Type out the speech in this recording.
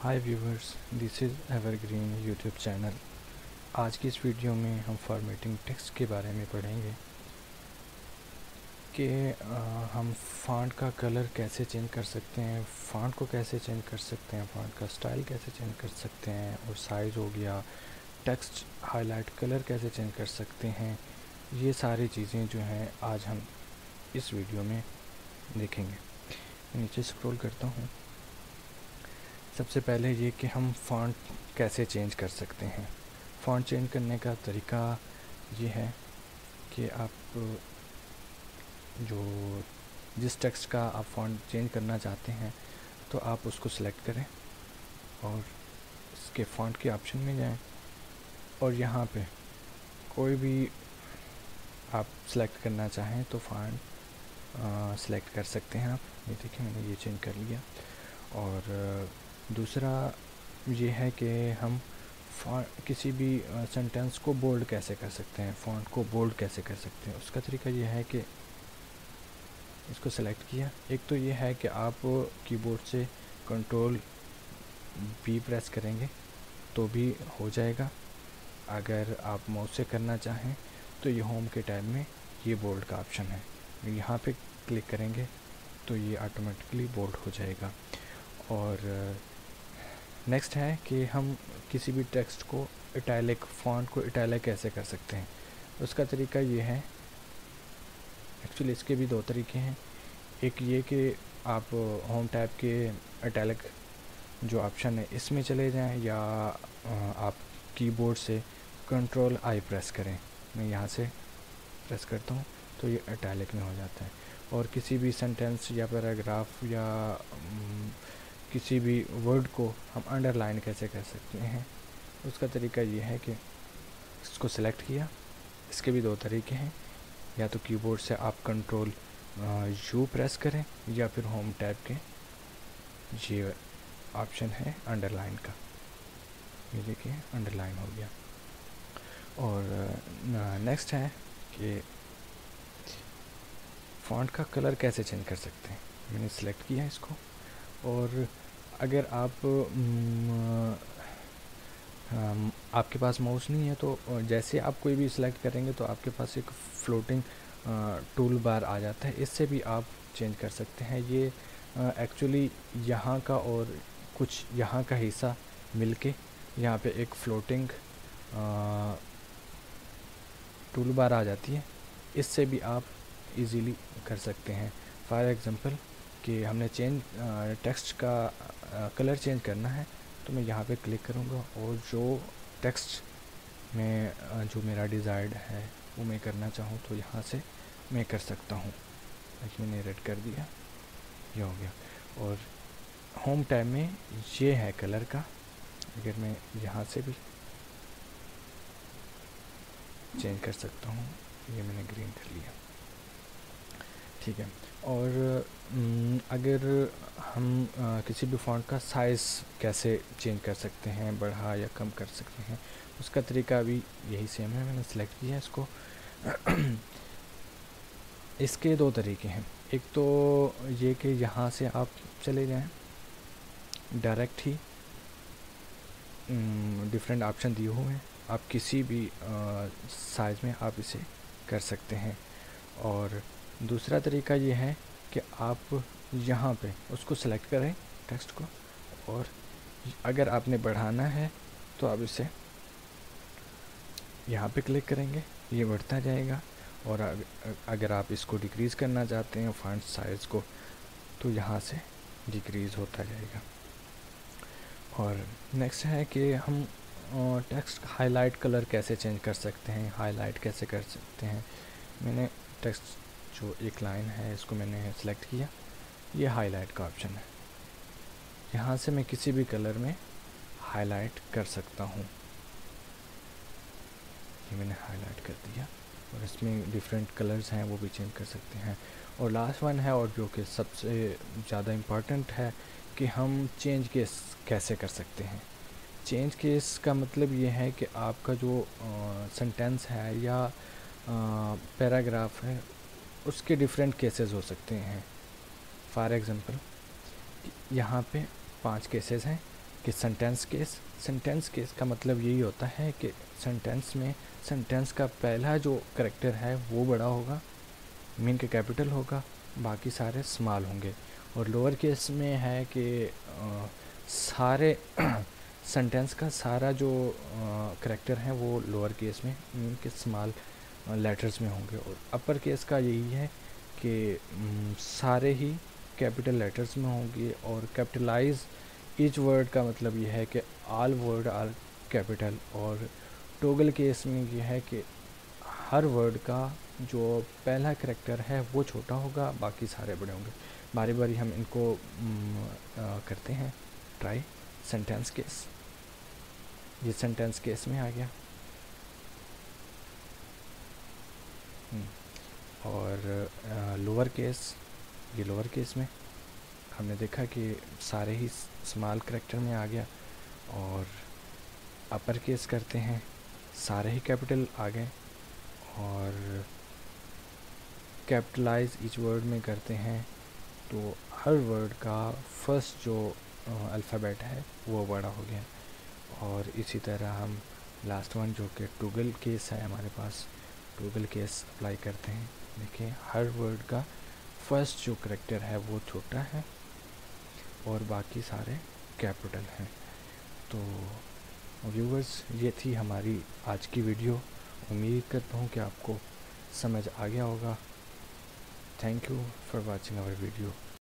Hi viewers, this is evergreen YouTube channel. आज की इस वीडियो में हम फॉर्मेटिंग टेक्स्ट के बारे में पढ़ेंगे कि हम फ़ॉन्ट का कलर कैसे चेंज कर सकते हैं, फ़ॉन्ट को कैसे चेंज कर सकते हैं, फ़ॉन्ट का स्टाइल कैसे चेंज कर सकते हैं, और साइज़ हो गया, टेक्स्ट हाईलाइट कलर कैसे चेंज कर सकते हैं। ये सारी चीज़ें जो हैं आज हम इस वीडियो में देखेंगे। नीचे स्क्रॉल करता हूँ। सबसे पहले ये कि हम फ़ॉन्ट कैसे चेंज कर सकते हैं। फ़ॉन्ट चेंज करने का तरीका ये है कि आप जो जिस टेक्स्ट का आप फ़ॉन्ट चेंज करना चाहते हैं तो आप उसको सेलेक्ट करें और इसके फ़ॉन्ट के ऑप्शन में जाएं और यहाँ पे कोई भी आप सेलेक्ट करना चाहें तो फ़ॉन्ट सेलेक्ट कर सकते हैं आप। ये देखिए, मैंने ये चेंज कर लिया। और दूसरा ये है कि हम किसी भी सेंटेंस को बोल्ड कैसे कर सकते हैं, फ़ॉन्ट को बोल्ड कैसे कर सकते हैं। उसका तरीका ये है कि इसको सेलेक्ट किया। एक तो ये है कि आप कीबोर्ड से कंट्रोल बी प्रेस करेंगे तो भी हो जाएगा। अगर आप माउस से करना चाहें तो ये होम के टैब में ये बोल्ड का ऑप्शन है, यहाँ पे क्लिक करेंगे तो ये ऑटोमेटिकली बोल्ड हो जाएगा। और नेक्स्ट है कि हम किसी भी टेक्स्ट को इटैलिक, फ़ॉन्ट को इटैलिक कैसे कर सकते हैं। उसका तरीका ये है, एक्चुअली इसके भी दो तरीके हैं। एक ये कि आप होम टैब के इटैलिक जो ऑप्शन है इसमें चले जाएं, या आप कीबोर्ड से कंट्रोल आई प्रेस करें। मैं यहाँ से प्रेस करता हूँ तो ये इटैलिक में हो जाता है। और किसी भी सेंटेंस या पैराग्राफ या किसी भी वर्ड को हम अंडरलाइन कैसे कर सकते हैं, उसका तरीका ये है कि इसको सेलेक्ट किया। इसके भी दो तरीके हैं, या तो कीबोर्ड से आप कंट्रोल यू प्रेस करें या फिर होम टैब के ये ऑप्शन है अंडरलाइन का, ये देखिए अंडरलाइन हो गया। और नेक्स्ट है कि फ़ॉन्ट का कलर कैसे चेंज कर सकते हैं। मैंने सेलेक्ट किया इसको, और अगर आपके पास माउस नहीं है तो जैसे आप कोई भी सिलेक्ट करेंगे तो आपके पास एक फ्लोटिंग टूल बार आ जाता है, इससे भी आप चेंज कर सकते हैं। ये एक्चुअली यहाँ का और कुछ यहाँ का हिस्सा मिलके यहाँ पे एक फ्लोटिंग टूल बार आ जाती है, इससे भी आप इजीली कर सकते हैं। फॉर एग्ज़ाम्पल कि हमने टेक्स्ट का कलर चेंज करना है तो मैं यहाँ पे क्लिक करूँगा और जो टेक्स्ट में जो मेरा डिज़ायर्ड है वो मैं करना चाहूँ तो यहाँ से मैं कर सकता हूँ। मैंने रेड कर दिया, ये हो गया। और होम टैब में ये है कलर का, अगर मैं यहाँ से भी चेंज कर सकता हूँ, ये मैंने ग्रीन कर लिया, ठीक है। और अगर हम किसी भी फ़ॉन्ट का साइज़ कैसे चेंज कर सकते हैं, बढ़ा या कम कर सकते हैं, उसका तरीका भी यही सेम है। मैंने सेलेक्ट किया इसको। इसके दो तरीके हैं। एक तो ये कि यहाँ से आप चले जाएं, डायरेक्ट ही डिफरेंट ऑप्शन दिए हुए हैं, आप किसी भी साइज़ में आप इसे कर सकते हैं। और दूसरा तरीका ये है कि आप यहाँ पे उसको सेलेक्ट करें टेक्स्ट को, और अगर आपने बढ़ाना है तो आप इसे यहाँ पे क्लिक करेंगे, ये बढ़ता जाएगा। और अगर आप इसको डिक्रीज़ करना चाहते हैं फॉन्ट साइज़ को, तो यहाँ से डिक्रीज़ होता जाएगा। और नेक्स्ट है कि हम टेक्स्ट हाईलाइट कलर कैसे चेंज कर सकते हैं, हाईलाइट कैसे कर सकते हैं। मैंने टेक्स्ट जो एक लाइन है इसको मैंने सेलेक्ट किया, ये हाईलाइट का ऑप्शन है, यहाँ से मैं किसी भी कलर में हाईलाइट कर सकता हूँ। ये मैंने हाईलाइट कर दिया, और इसमें डिफरेंट कलर्स हैं वो भी चेंज कर सकते हैं। और लास्ट वन है, और जो कि सबसे ज़्यादा इम्पॉर्टेंट है, कि हम चेंज केस कैसे कर सकते हैं। चेंज केस का मतलब ये है कि आपका जो सेंटेंस है या पैराग्राफ है उसके डिफरेंट केसेस हो सकते हैं। फॉर एग्ज़ाम्पल यहाँ पे 5 केसेस हैं कि सेंटेंस केस का मतलब यही होता है कि सेंटेंस में सेंटेंस का पहला जो करैक्टर है वो बड़ा होगा, मीन के कैपिटल होगा, बाकी सारे स्मॉल होंगे। और लोअर केस में है कि सारे सेंटेंस का सारा जो करैक्टर है वो लोअर केस में मीन के स्मॉल लेटर्स में होंगे। और अपर केस का यही है कि सारे ही कैपिटल लेटर्स में होंगे। और कैपिटलाइज ईच वर्ड का मतलब ये है कि ऑल वर्ड आर कैपिटल। और टॉगल केस में ये है कि हर वर्ड का जो पहला करैक्टर है वो छोटा होगा, बाकी सारे बड़े होंगे। बारी बारी हम इनको करते हैं ट्राई। सेंटेंस केस, ये सेंटेंस केस में आ गया। और लोअर केस, ये लोअर केस में हमने देखा कि सारे ही स्मॉल करैक्टर में आ गया। और अपर केस करते हैं, सारे ही कैपिटल आ गए। और कैपिटलाइज ईच वर्ड में करते हैं तो हर वर्ड का फर्स्ट जो अल्फ़ाबेट है वो बड़ा हो गया। और इसी तरह हम लास्ट वन जो कि टॉगल केस है हमारे पास, टॉगल केस अप्लाई करते हैं। देखिए हर वर्ड का फर्स्ट जो करैक्टर है वो छोटा है और बाकी सारे कैपिटल हैं। तो व्यूवर्स, ये थी हमारी आज की वीडियो। उम्मीद करता हूँ कि आपको समझ आ गया होगा। Thank you for watching our video.